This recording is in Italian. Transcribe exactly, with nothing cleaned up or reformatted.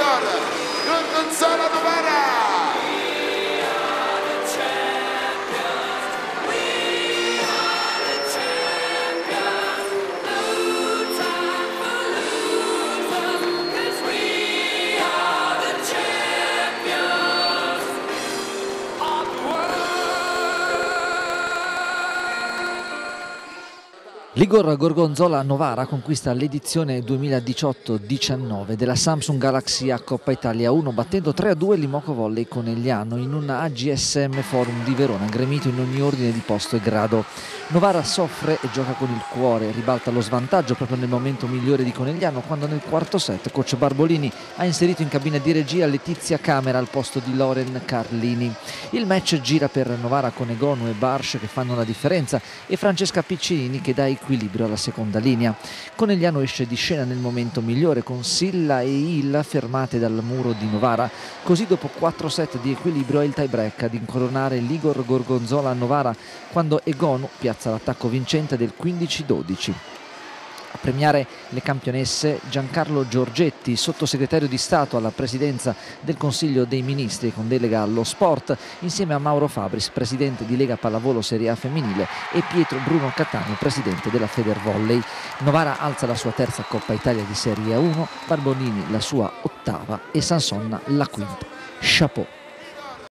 Ligor Gorgonzola Novara. Ligor Gorgonzola Novara conquista l'edizione duemiladiciotto diciannove della Samsung Galaxy A Coppa Italia uno battendo tre a due l'Imoco Volley Conegliano in un A G S M Forum di Verona gremito in ogni ordine di posto e grado. Novara soffre e gioca con il cuore, ribalta lo svantaggio proprio nel momento migliore di Conegliano quando nel quarto set coach Barbolini ha inserito in cabina di regia Letizia Camera al posto di Loren Carlini. Il match gira per Novara con Egonu e Barsh che fanno la differenza e Francesca Piccinini che dà equilibrio alla seconda linea. Conegliano esce di scena nel momento migliore con Silla e Il fermate dal muro di Novara, così dopo quattro set di equilibrio è il tie break ad incoronare Ligor Gorgonzola Novara quando Egonu piazza l'attacco vincente del quindici dodici. A premiare le campionesse Giancarlo Giorgetti, sottosegretario di Stato alla presidenza del Consiglio dei Ministri con delega allo sport, insieme a Mauro Fabris, presidente di Lega Pallavolo Serie A femminile, e Pietro Bruno Cattaneo, presidente della Federvolley. Novara alza la sua terza Coppa Italia di Serie A uno, Barbolini la sua ottava e Sansonna la quinta. Chapeau.